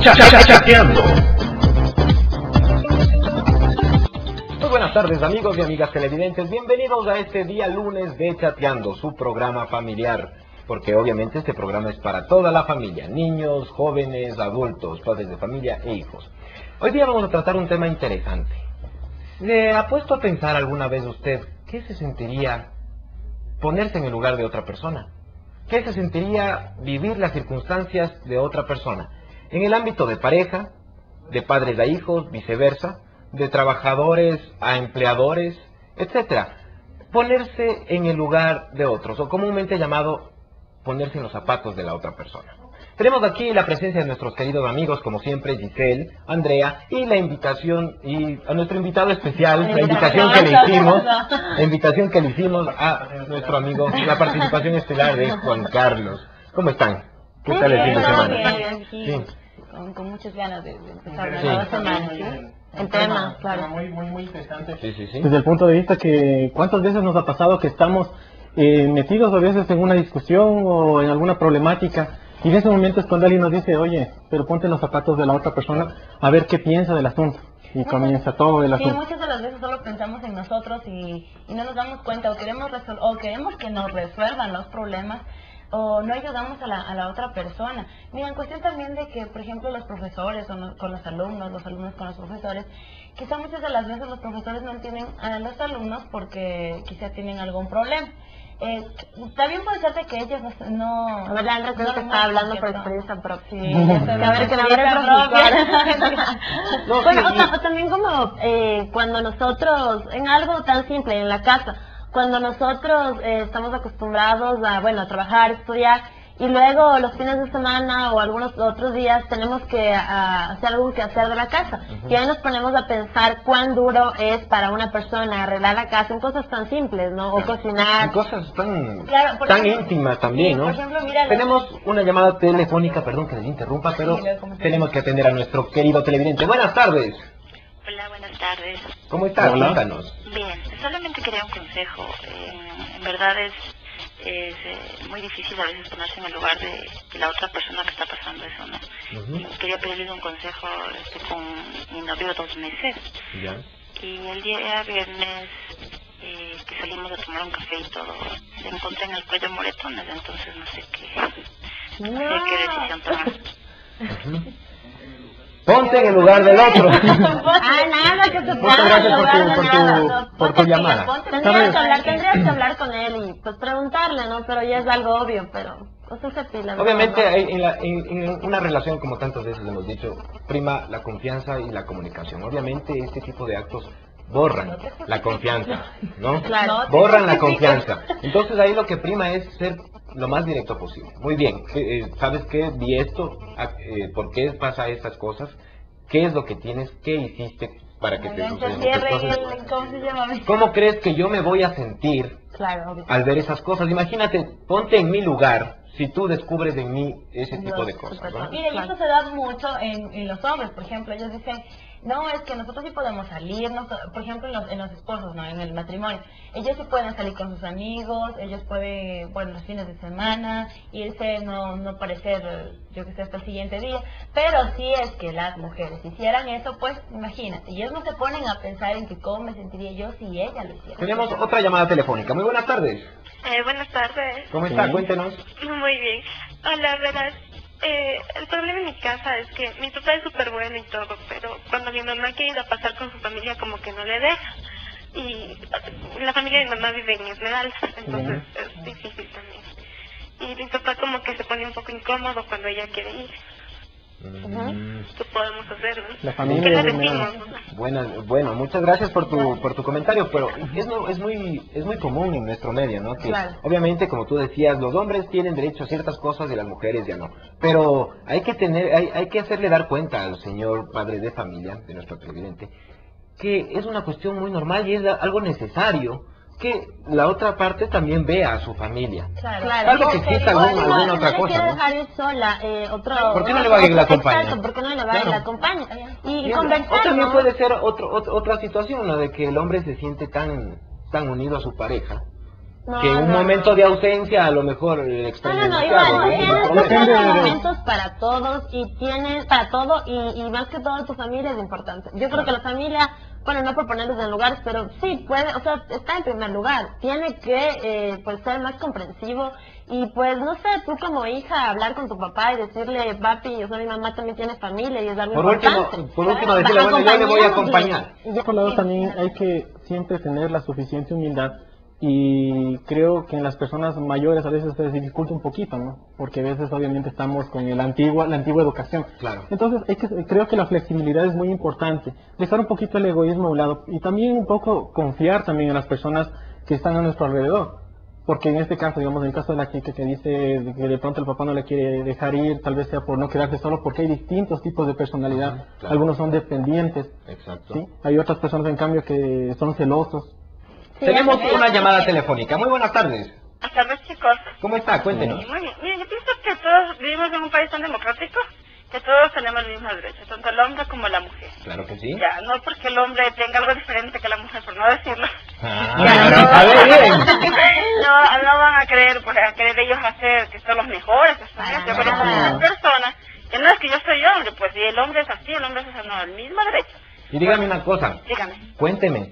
Chateando. Muy buenas tardes, amigos y amigas televidentes. Bienvenidos a este día lunes de Chateando, su programa familiar. Porque obviamente este programa es para toda la familia, niños, jóvenes, adultos, padres de familia e hijos. Hoy día vamos a tratar un tema interesante. ¿Le ha puesto a pensar alguna vez usted qué se sentiría ponerse en el lugar de otra persona? ¿Qué se sentiría vivir las circunstancias de otra persona? En el ámbito de pareja, de padres a hijos, viceversa, de trabajadores a empleadores, etcétera. Ponerse en el lugar de otros, o comúnmente llamado ponerse en los zapatos de la otra persona. Tenemos aquí la presencia de nuestros queridos amigos, como siempre, Giselle, Andrea, y la invitación, y a nuestro invitado especial, la invitación que le hicimos a nuestro amigo, la participación estelar de Juan Carlos. ¿Cómo están? ¿Qué tal el fin de semana? Bien, con muchas ganas de empezar una nueva semana, ¿sí? El tema, claro. Muy interesante. Sí. Desde el punto de vista que, ¿cuántas veces nos ha pasado que estamos metidos a veces en una discusión o en alguna problemática? Y en ese momento es cuando alguien nos dice, oye, pero ponte en los zapatos de la otra persona a ver qué piensa del asunto. Y comienza todo el asunto. Sí, muchas de las veces solo pensamos en nosotros y no nos damos cuenta o queremos que nos resuelvan los problemas o no ayudamos a la otra persona. Mira, en cuestión también de que, por ejemplo, los profesores con los alumnos con los profesores, quizá muchas de las veces los profesores no entienden a los alumnos porque quizá tienen algún problema. También puede ser de que ellos no... A ver, Andrea, creo que está hablando por experiencia propia. Sí, a ver, que la Bueno, o también como cuando nosotros, en algo tan simple, en la casa, cuando nosotros estamos acostumbrados a trabajar, estudiar, y luego los fines de semana o algunos otros días tenemos que hacer algo que hacer de la casa. Y ahí nos ponemos a pensar cuán duro es para una persona arreglar la casa en cosas tan simples, ¿no? O cocinar. En cosas tan ejemplo, íntimas también, ¿no? Por ejemplo, mira, tenemos una llamada telefónica, perdón que les interrumpa, pero tenemos que atender a nuestro querido televidente. Buenas tardes. Hola, buenas tardes. ¿Cómo estás? Hola. Cuéntanos. Bien, solamente quería un consejo. En verdad es muy difícil a veces ponerse en el lugar de la otra persona que está pasando eso, ¿no? Y quería pedirles un consejo con mi novio 2 meses. Ya. Y el día viernes que salimos a tomar un café y todo, le encontré en el cuello moretones, entonces no sé qué decisión tomar. Ponte en el lugar del otro. Nada que se Muchas gracias por tu llamada. Tendrías que hablar con él y pues preguntarle, ¿no? Pero ya es algo obvio, pero cosas se pila. Obviamente en una relación, como tantas veces hemos dicho, prima la confianza y la comunicación. Obviamente este tipo de actos borran la confianza, ¿no? Claro. Borran la confianza. Entonces ahí lo que prima es ser lo más directo posible. Muy bien, ¿sabes qué? Vi esto, ¿por qué pasa estas cosas? ¿Qué es lo que tienes? ¿Qué hiciste para que te sucedan estas cosas? ¿Cómo se llama? ¿Cómo crees que yo me voy a sentir al ver esas cosas? Imagínate, ponte en mi lugar si tú descubres en mí ese tipo de cosas, ¿no? Mire, y esto se da mucho en los hombres, por ejemplo, ellos dicen, no, es que nosotros sí podemos salir, por ejemplo, en los esposos, ¿no? En el matrimonio. Ellos sí pueden salir con sus amigos, ellos pueden, los fines de semana, irse, no parecer, yo que sé, hasta el siguiente día. Pero si es que las mujeres hicieran eso, pues, imagínate, ellos no se ponen a pensar en que cómo me sentiría yo si ella lo hiciera. Tenemos otra llamada telefónica. Muy buenas tardes. Buenas tardes. ¿Cómo está? Cuéntenos. Muy bien. Hola, verás. El problema en mi casa es que mi papá es súper bueno y todo, pero cuando mi mamá quiere ir a pasar con su familia como que no le deja. Y la familia de mi mamá vive en Esmeralda, entonces es difícil también. Y mi papá como que se pone un poco incómodo cuando ella quiere ir. ¿Qué podemos hacer, no? La familia ¿Qué le de decimos? Bueno, muchas gracias por tu comentario, pero es muy común en nuestro medio, ¿no? Que obviamente, como tú decías, los hombres tienen derecho a ciertas cosas y las mujeres ya no. Pero hay que hacerle dar cuenta al señor padre de familia, de nuestro televidente, que es una cuestión muy normal y es algo necesario que la otra parte también vea a su familia. Claro. Algo que exista alguna otra cosa, quiere ¿no? dejar ir sola, ¿Por qué no le va a ir la acompaña? Exacto, ¿por qué no le va a ir la acompaña? Y O conversar, también ¿no? puede ser otra situación, ¿no? De que el hombre se siente tan unido a su pareja que un momento de ausencia a lo mejor extraña No, demasiado, igual, ¿no? tienes momentos para todos y tienes para todo y más que todo tu familia es importante. Yo creo que la familia, bueno, no por ponerlos en lugares, pero sí puede, o sea, está en primer lugar. Tiene que pues ser más comprensivo y pues no sé, tú como hija hablar con tu papá y decirle, papi, o sea, mi mamá también tiene familia y es algo importante. Por último decirle, bueno, yo le voy a acompañar. Y por lado también hay que siempre tener la suficiente humildad. Y creo que en las personas mayores a veces se dificulta un poquito, ¿no? Porque a veces obviamente estamos con la antigua educación. Claro. Entonces creo que la flexibilidad es muy importante. Dejar un poquito el egoísmo a un lado y también un poco confiar también en las personas que están a nuestro alrededor. Porque en este caso, digamos, en el caso de la chica que dice que de pronto el papá no le quiere dejar ir, tal vez sea por no quedarse solo, porque hay distintos tipos de personalidad. Claro. Algunos son dependientes. Exacto. ¿Sí? Hay otras personas, en cambio, que son celosos. Sí, Tenemos una llamada telefónica. Muy buenas tardes. Buenas tardes, chicos. ¿Cómo está? Cuéntenos. Muy bien. Mira, yo pienso que todos vivimos en un país tan democrático que todos tenemos los mismos derechos, tanto el hombre como la mujer. Claro que sí. Ya, no porque el hombre tenga algo diferente que la mujer, por no decirlo. A ver, bien. No van a querer, pues, a querer ellos hacer que son los mejores, que son yo por ejemplo, personas, que no es que yo soy hombre, pues si el hombre es así, el hombre es así, no, el mismo derecho. Y dígame una cosa. Dígame. Cuénteme.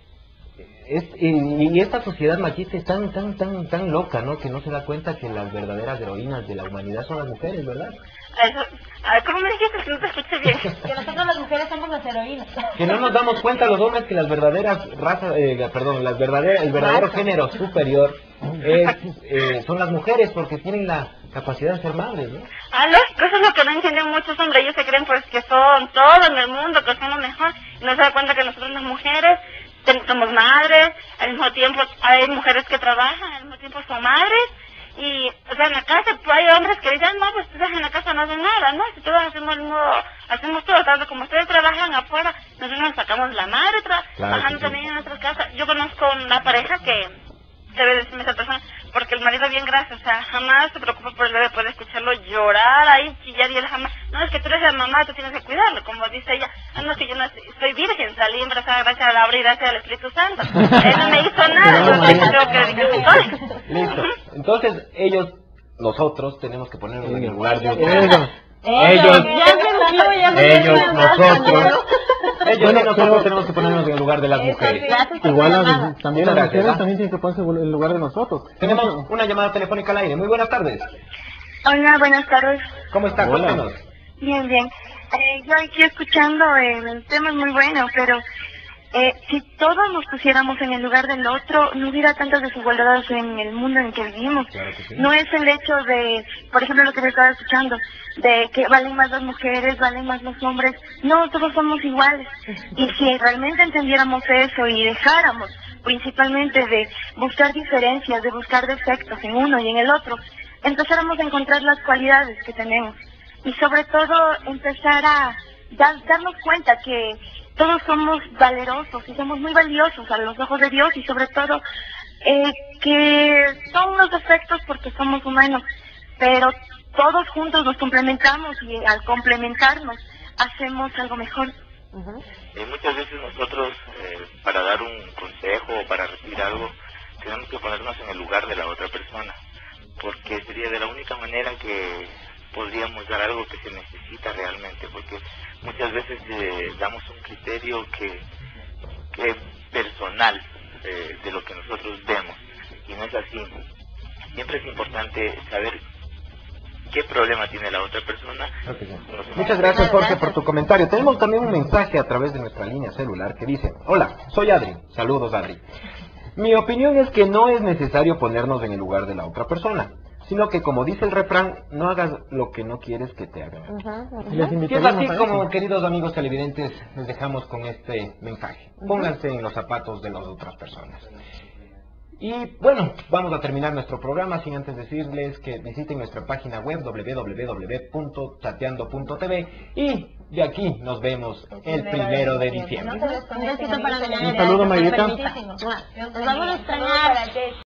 Y esta sociedad machista es tan loca, ¿no? Que no se da cuenta que las verdaderas heroínas de la humanidad son las mujeres, ¿verdad? A ver, ¿cómo me dijiste que no te escuché bien? Que nosotros las mujeres somos las heroínas. Que no nos damos cuenta los hombres que las verdaderas razas, el verdadero género superior son las mujeres porque tienen la capacidad de ser madres, ¿no? Lógico, eso es lo que no entienden muchos hombres. Ellos se creen pues que son todo en el mundo, que son lo mejor, y no se dan cuenta que nosotros las mujeres somos madres, al mismo tiempo hay mujeres que trabajan, al mismo tiempo son madres, y o sea en la casa pues, hay hombres que dicen, no, pues ustedes en la casa no hacen nada, ¿no? Si todos hacemos todo, tanto como ustedes trabajan afuera, nosotros nos sacamos la madre trabajando también en nuestra casa. Yo conozco una pareja que debe decirme esa persona, porque el marido bien gracias, o sea, jamás se preocupa por el bebé, puede escucharlo llorar ahí, chillar, y él jamás, no, es que tú eres la mamá, tú tienes que cuidarlo, como dice ella, no, es que yo no soy virgen, salí embarazada gracias a la obra y gracias al Espíritu Santo, él no me hizo nada, yo tengo que dedicarme todo. Listo. Entonces, nosotros tenemos que ponernos en el lugar de nosotros tenemos que ponernos en el lugar de las mujeres. Igual también las Gracias, mujeres también tienen que ponerse en el lugar de nosotros. Tenemos una llamada telefónica al aire. Muy buenas tardes. Hola, buenas tardes. ¿Cómo está? Hola. Cuéntenos. Bien, bien. Yo aquí escuchando, el tema es muy bueno, pero si todos nos pusiéramos en el lugar del otro, no hubiera tantas desigualdades en el mundo en que vivimos. Claro que sí. No es el hecho de, por ejemplo, lo que me estaba escuchando, de que valen más las mujeres, valen más los hombres. No, todos somos iguales. Y si realmente entendiéramos eso y dejáramos principalmente de buscar diferencias, de buscar defectos en uno y en el otro, empezáramos a encontrar las cualidades que tenemos. Y sobre todo empezar a darnos cuenta que todos somos valerosos y somos muy valiosos a los ojos de Dios, y sobre todo que son unos defectos porque somos humanos, pero todos juntos nos complementamos y al complementarnos hacemos algo mejor. Muchas veces nosotros para dar un consejo o para recibir algo tenemos que ponernos en el lugar de la otra persona, porque sería de la única manera que podríamos dar algo que se necesita realmente, porque muchas veces damos un criterio que es personal de lo que nosotros vemos, y no es así. Siempre es importante saber qué problema tiene la otra persona. Okay. Muchas gracias, Jorge, por tu comentario. Tenemos también un mensaje a través de nuestra línea celular que dice: hola, soy Adri. Saludos, Adri. Mi opinión es que no es necesario ponernos en el lugar de la otra persona, sino que, como dice el refrán, no hagas lo que no quieres que te hagan. Y es así como, queridos amigos televidentes, les dejamos con este mensaje. Pónganse en los zapatos de las otras personas. Y bueno, vamos a terminar nuestro programa sin antes decirles que visiten nuestra página web www.chateando.tv, y de aquí nos vemos el 1 de diciembre. Un besito para Un saludo, Mayita. Nos vamos a extrañar.